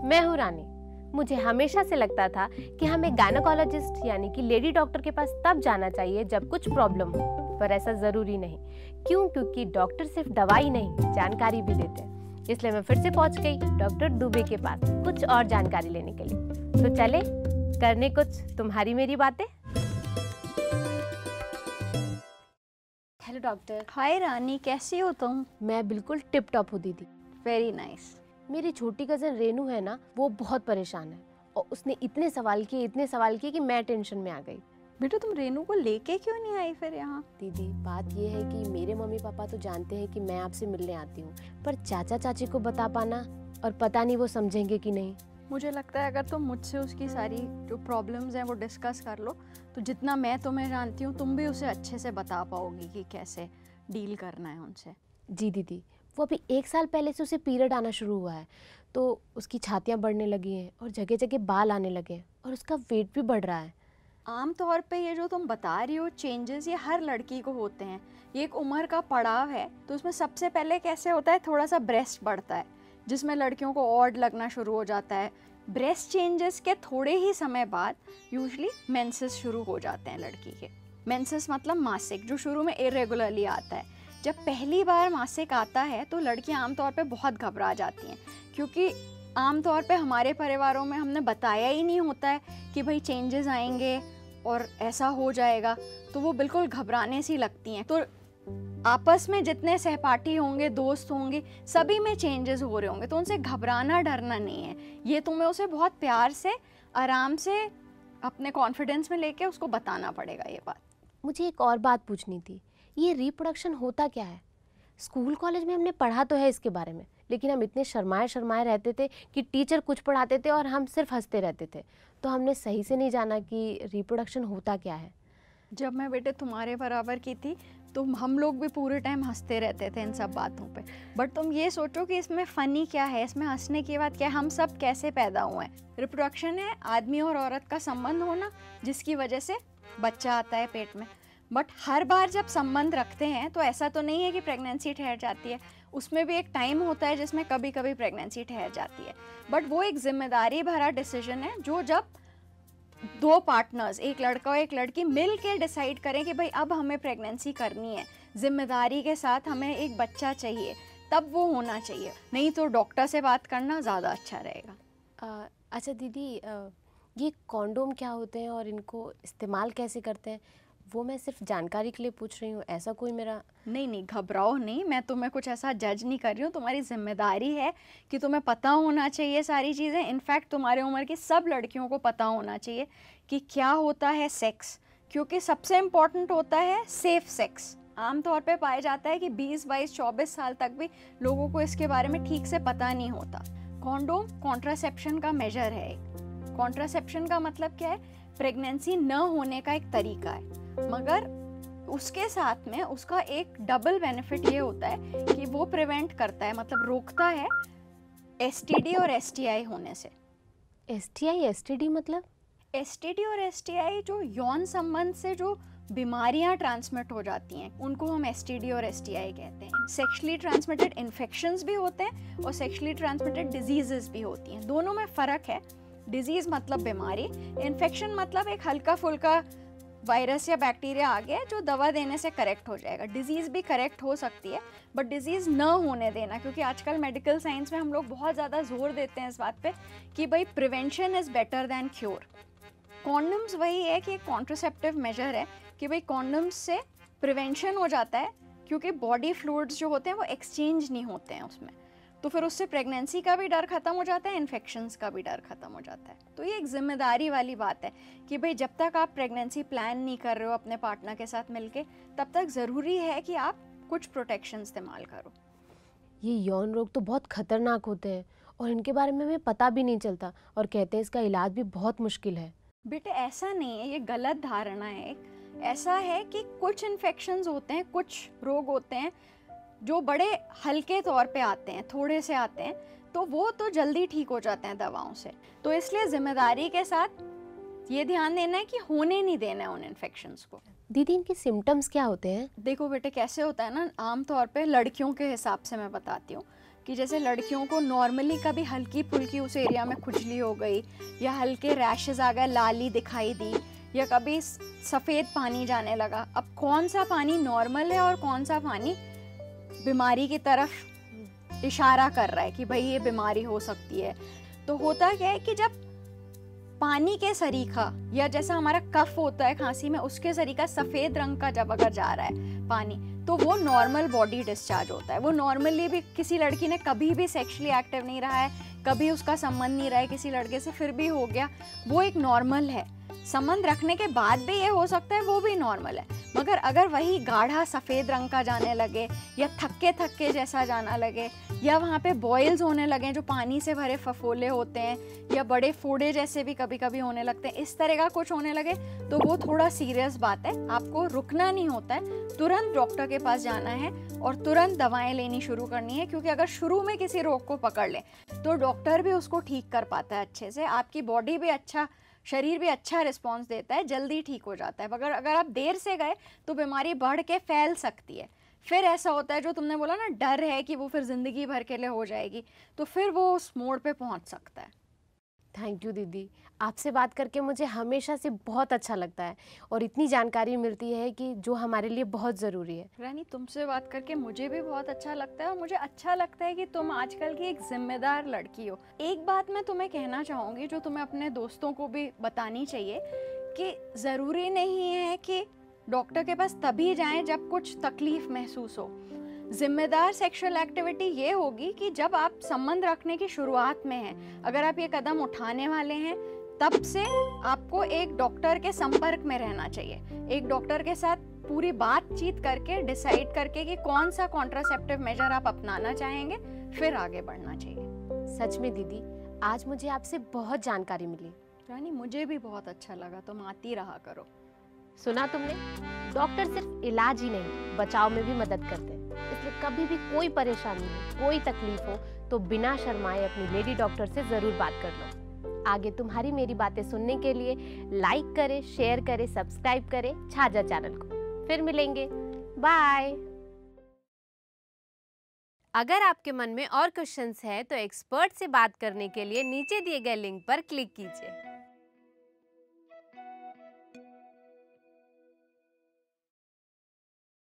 मैं हूँ रानी। मुझे हमेशा से लगता था कि हमें गायनेकोलॉजिस्ट यानी कि लेडी डॉक्टर के पास तब जाना चाहिए जब कुछ प्रॉब्लम हो, पर ऐसा ज़रूरी नहीं। क्यों? क्योंकि डॉक्टर सिर्फ दवाई नहीं, जानकारी भी देते हैं। इसलिए मैं फिर से पहुंच गई डॉक्टर दुबे के पास कुछ और जानकारी लेने के लिए। तो चले करने कुछ तुम्हारी मेरी बातें। Hello doctor. हाय रानी, कैसी हो तुम? मैं बिल्कुल टिप टॉप हूँ दीदी। Very nice. मेरी छोटी कज़न रेनू है ना, वो बहुत परेशान है और उसने इतने सवाल किए कि मैं टेंशन में आ गई। बेटा तुम रेनू को लेके क्यों नहीं आई फिर यहाँ? दीदी बात ये है कि मेरे मम्मी पापा तो जानते हैं कि मैं आपसे मिलने आती हूँ, पर चाचा चाची को बता पाना और पता नहीं वो समझेंगे कि नहीं। मुझे लगता है अगर तुम मुझसे उसकी सारी जो प्रॉब्लम्स हैं वो डिस्कस कर लो तो जितना मैं तुम्हें जानती हूँ तुम भी उसे अच्छे से बता पाओगी कि कैसे डील करना है उनसे। जी दीदी, वो अभी 1 साल पहले से उसे पीरियड आना शुरू हुआ है, तो उसकी छातियाँ बढ़ने लगी हैं और जगह जगह बाल आने लगे हैं और उसका वेट भी बढ़ रहा है। आम तौर पे ये जो तुम बता रही हो चेंजेस, ये हर लड़की को होते हैं। ये एक उम्र का पड़ाव है। तो उसमें सबसे पहले कैसे होता है, थोड़ा सा ब्रेस्ट बढ़ता है जिसमें लड़कियों को ऑड लगना शुरू हो जाता है। ब्रेस्ट चेंजेस के थोड़े ही समय बाद यूजुअली मेंसेस शुरू हो जाते हैं लड़की के। मेंसेस मतलब मासिक, जो शुरू में इरेगुलरली आता है। जब पहली बार मासिक आता है तो लड़कियां आमतौर पे बहुत घबरा जाती हैं, क्योंकि आमतौर पे हमारे परिवारों में हमने बताया ही नहीं होता है कि भाई चेंजेस आएंगे और ऐसा हो जाएगा, तो वो बिल्कुल घबराने सी लगती हैं। तो आपस में जितने सहपाठी होंगे, दोस्त होंगे, सभी में चेंजेस हो रहे होंगे, तो उनसे घबराना डरना नहीं है। ये तुम्हें उसे बहुत प्यार से, आराम से, अपने कॉन्फिडेंस में लेके उसको बताना पड़ेगा ये बात। मुझे एक और बात पूछनी थी, ये रिप्रोडक्शन होता क्या है? स्कूल कॉलेज में हमने पढ़ा तो है इसके बारे में, लेकिन हम इतने शर्माए रहते थे कि टीचर कुछ पढ़ाते थे और हम सिर्फ हंसते रहते थे, तो हमने सही से नहीं जाना कि रिप्रोडक्शन होता क्या है। जब मैं बेटे तुम्हारे बराबर की थी तो हम लोग भी पूरे टाइम हंसते रहते थे इन सब बातों पे। बट तुम ये सोचो कि इसमें फ़नी क्या है, इसमें हंसने की बात क्या है, हम सब कैसे पैदा हुए हैं। रिप्रोडक्शन है आदमी और औरत का संबंध होना, जिसकी वजह से बच्चा आता है पेट में। बट हर बार जब संबंध रखते हैं तो ऐसा तो नहीं है कि प्रेगनेंसी ठहर जाती है, उसमें भी एक टाइम होता है जिसमें कभी कभी प्रेगनेंसी ठहर जाती है। बट वो एक जिम्मेदारी भरा डिसीजन है जो जब दो पार्टनर्स, एक लड़का और एक लड़की, मिल के डिसाइड करें कि भाई अब हमें प्रेगनेंसी करनी है, जिम्मेदारी के साथ हमें एक बच्चा चाहिए, तब वो होना चाहिए। नहीं तो डॉक्टर से बात करना ज़्यादा अच्छा रहेगा। अच्छा दीदी, ये कॉन्डोम क्या होते हैं और इनको इस्तेमाल कैसे करते हैं, वो मैं सिर्फ जानकारी के लिए पूछ रही हूँ। ऐसा कोई मेरा नहीं, घबराओ नहीं, मैं तुम्हें कुछ ऐसा जज नहीं कर रही हूँ। तुम्हारी जिम्मेदारी है कि तुम्हें पता होना चाहिए सारी चीज़ें। इनफैक्ट तुम्हारे उम्र की सब लड़कियों को पता होना चाहिए कि क्या होता है सेक्स, क्योंकि सबसे इम्पॉर्टेंट होता है सेफ सेक्स। आमतौर पे पाया जाता है कि 20, 22, 24 साल तक भी लोगों को इसके बारे में ठीक से पता नहीं होता। कॉन्डोम कॉन्ट्रासेप्शन का मेजर है। कॉन्ट्रासेप्शन का मतलब क्या है? प्रेगनेंसी न होने का एक तरीका है, मगर उसके साथ में उसका एक डबल बेनिफिट ये होता है कि वो प्रिवेंट करता है, मतलब रोकता है एसटीडी और एसटीआई होने से। एसटीआई एसटीडी मतलब? एसटीडी और एसटीआई जो यौन संबंध से जो बीमारियां ट्रांसमिट हो जाती हैं उनको हम एसटीडी और एसटीआई कहते हैं। सेक्सुअली ट्रांसमिटेड इन्फेक्शंस भी होते हैं और सेक्सुअली ट्रांसमिटेड डिजीजेस भी होती हैं। दोनों में फ़र्क है। डिजीज़ मतलब बीमारी, इन्फेक्शन मतलब एक हल्का फुल्का वायरस या बैक्टीरिया आ गया जो दवा देने से करेक्ट हो जाएगा। डिजीज़ भी करेक्ट हो सकती है, बट डिजीज़ न होने देना, क्योंकि आजकल मेडिकल साइंस में हम लोग बहुत ज़्यादा जोर देते हैं इस बात पे कि भाई prevention is better than cure. Condoms वही है कि एक कॉन्ट्रासेप्टिव मेजर है कि भाई कॉन्डम्स से प्रिवेंशन हो जाता है, क्योंकि बॉडी फ्लूइड्स जो होते हैं वो एक्सचेंज नहीं होते हैं उसमें, तो फिर उससे प्रेगनेंसी का भी डर खत्म हो जाता है, इन्फेक्शंस का भी डर खत्म हो जाता है। तो ये एक जिम्मेदारी वाली बात है कि भाई जब तक आप प्रेगनेंसी प्लान नहीं कर रहे हो अपने पार्टनर के साथ मिलके, तब तक ज़रूरी है कि आप कुछ प्रोटेक्शन इस्तेमाल करो। ये यौन रोग तो बहुत खतरनाक होते हैं और इनके बारे में हमें पता भी नहीं चलता, और कहते हैं इसका इलाज भी बहुत मुश्किल है। बेटे ऐसा नहीं है, ये गलत धारणा है। ऐसा है कि कुछ इन्फेक्शंस होते हैं, कुछ रोग होते हैं जो बड़े हल्के तौर पे आते हैं, थोड़े से आते हैं, तो वो तो जल्दी ठीक हो जाते हैं दवाओं से। तो इसलिए जिम्मेदारी के साथ ये ध्यान देना है कि होने नहीं देना है उन इन्फेक्शंस को। दीदी इनके सिम्टम्स क्या होते हैं? देखो बेटे कैसे होता है ना, आम तौर पे लड़कियों के हिसाब से मैं बताती हूँ। कि जैसे लड़कियों को नॉर्मली कभी हल्की फुल्की उस एरिया में खुजली हो गई या हल्के रैशेज आ गए, लाली दिखाई दी, या कभी सफ़ेद पानी जाने लगा। अब कौन सा पानी नॉर्मल है और कौन सा पानी बीमारी की तरफ इशारा कर रहा है कि भाई ये बीमारी हो सकती है। तो होता क्या है कि जब पानी के सरीखा या जैसा हमारा कफ होता है खांसी में, उसके सरीखा सफ़ेद रंग का जब अगर जा रहा है पानी, तो वो नॉर्मल बॉडी डिस्चार्ज होता है। वो नॉर्मली भी किसी लड़की ने कभी भी सेक्सुअली एक्टिव नहीं रहा है, कभी उसका संबंध नहीं रहा है किसी लड़के से, फिर भी हो गया, वो एक नॉर्मल है। संबंध रखने के बाद भी ये हो सकता है, वो भी नॉर्मल है। मगर अगर वही गाढ़ा सफ़ेद रंग का जाने लगे या थक्के थक्के जैसा जाना लगे या वहाँ पे बॉयल्स होने लगे जो पानी से भरे फफोले होते हैं, या बड़े फोड़े जैसे भी कभी कभी होने लगते हैं, इस तरह का कुछ होने लगे, तो वो थोड़ा सीरियस बात है। आपको रुकना नहीं होता है, तुरंत डॉक्टर के पास जाना है और तुरंत दवाएं लेनी शुरू करनी है। क्योंकि अगर शुरू में किसी रोग को पकड़ लें तो डॉक्टर भी उसको ठीक कर पाता है अच्छे से, आपकी बॉडी भी अच्छा, शरीर भी अच्छा रिस्पॉन्स देता है, जल्दी ठीक हो जाता है। मगर अगर आप देर से गए तो बीमारी बढ़ के फैल सकती है। फिर ऐसा होता है जो तुमने बोला ना, डर है कि वो फिर ज़िंदगी भर के लिए हो जाएगी, तो फिर वो उस मोड़ पे पहुंच सकता है। थैंक यू दीदी, आपसे बात करके मुझे हमेशा से बहुत अच्छा लगता है और इतनी जानकारी मिलती है कि जो हमारे लिए बहुत ज़रूरी है। रानी, तुमसे बात करके मुझे भी बहुत अच्छा लगता है और मुझे अच्छा लगता है कि तुम आजकल की एक जिम्मेदार लड़की हो। एक बात मैं तुम्हें कहना चाहूँगी जो तुम्हें अपने दोस्तों को भी बतानी चाहिए कि ज़रूरी नहीं है कि डॉक्टर के पास तभी जाएं जब कुछ तकलीफ महसूस हो। जिम्मेदार सेक्सुअल एक्टिविटी ये होगी कि जब आप संबंध रखने की शुरुआत में हैं, अगर आप ये कदम उठाने वाले हैं, तब से आपको एक डॉक्टर के संपर्क में रहना चाहिए। एक डॉक्टर के साथ पूरी बातचीत करके डिसाइड करके कि कौन सा कॉन्ट्रासेप्टिव मेजर आप अपनाना चाहेंगे, फिर आगे बढ़ना चाहिए। सच में दीदी, आज मुझे आपसे बहुत जानकारी मिली। रानी, मुझे भी बहुत अच्छा लगा, तुम आती रहा करो। सुना तुमने, डॉक्टर सिर्फ इलाज ही नहीं, बचाव में भी मदद करते हैं। इसलिए कभी भी कोई परेशानी हो, कोई तकलीफ हो, तो बिना शर्माए अपनी लेडी डॉक्टर से ज़रूर बात कर लो। आगे तुम्हारी मेरी बातें सुनने के लिए लाइक करें, शेयर करें, सब्सक्राइब करें छाजा चैनल को। फिर मिलेंगे, बाय। अगर आपके मन में और क्वेश्चंस हैं तो एक्सपर्ट से बात करने के लिए नीचे दिए गए लिंक पर क्लिक कीजिए।